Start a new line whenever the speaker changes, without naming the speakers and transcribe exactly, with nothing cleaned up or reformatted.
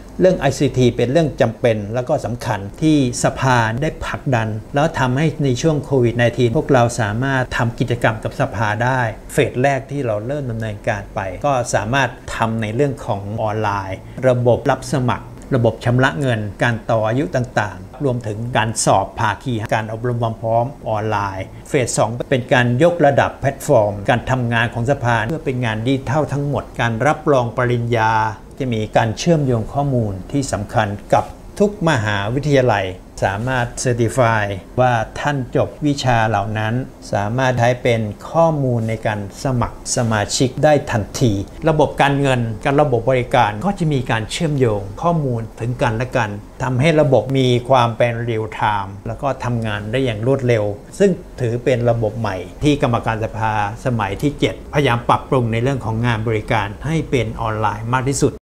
เรื่อง ไอ ซี ที เป็นเรื่องจำเป็นแล้วก็สำคัญที่สภาได้ผลักดันแล้วทำให้ในช่วงโควิด สิบเก้า พวกเราสามารถทำกิจกรรมกับสภาได้เฟสแรกที่เราเริ่มดำเนินการไปก็สามารถทำในเรื่องของออนไลน์ระบบรับสมัครระบบชำระเงินการต่ออายุต่างๆรวมถึงการสอบภาคีการอบรมความพร้อมออนไลน์เฟสสองเป็นการยกระดับแพลตฟอร์มการทำงานของสภาเพื่อเป็นงานดิจิทัลทั้งหมดการรับรองปริญญาจะมีการเชื่อมโยงข้อมูลที่สำคัญกับทุกมหาวิทยาลัยสามารถเซอร์ติฟายว่าท่านจบวิชาเหล่านั้นสามารถใช้เป็นข้อมูลในการสมัครสมาชิกได้ทันทีระบบการเงินการระบบบริการก็จะมีการเชื่อมโยงข้อมูลถึงกันและกันทำให้ระบบมีความเป็นเรียลไทม์แล้วก็ทำงานได้อย่างรวดเร็วซึ่งถือเป็นระบบใหม่ที่กรรมการสภาสมัยที่เจ็ดพยายามปรับปรุงในเรื่องของงานบริการให้เป็นออนไลน์มากที่สุด